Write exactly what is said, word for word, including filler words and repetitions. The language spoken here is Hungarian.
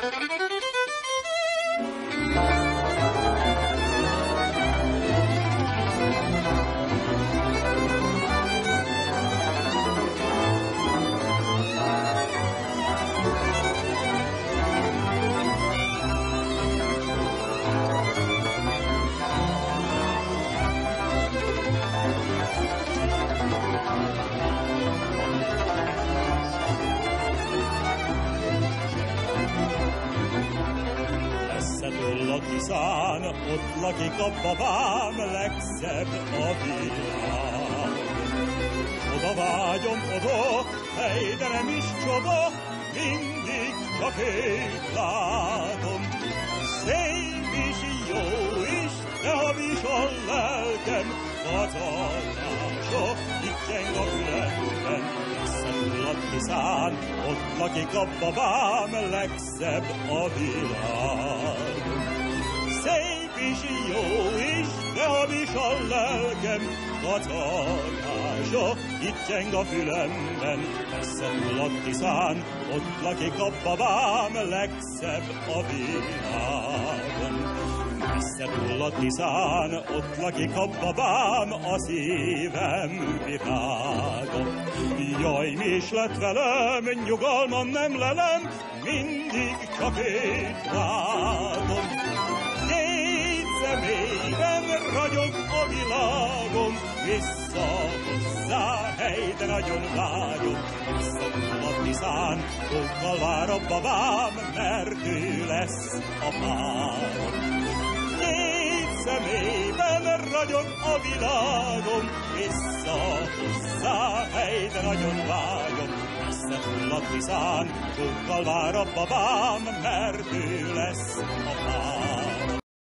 Tiszán, ott lakik a babám, legszebb a világ. Oda vágyom, oda, hely, de nem is csoda, mindig csak őt látom. Szép is, jó is, de ha is a lelkem, facatása, itt cseng a fülemben. Visszahull a Tiszán, ott lakik a babám, legszebb a világ. Szép is, jó is, de ha is a lelkem, kacatása, itt cseng a fülemben. Messze túl a Tiszán, ott lakik a babám, legszebb a világon. Messze túl a Tiszán, ott lakik a babám, a szívem virága. Jaj, mi is lett velem, nyugalmam nem lelem, mindig csak őt vágom. Négy szemében ragyog a világom, vissza hozzá, hely, de nagyon vágyom. Visszatul a Tiszán, fokkal vár a babám, mert ő lesz a párom. Négy szemében ragyog a világom, vissza hozzá, hely, de nagyon vágyom. Visszatul a Tiszán, fokkal vár a babám, mert ő lesz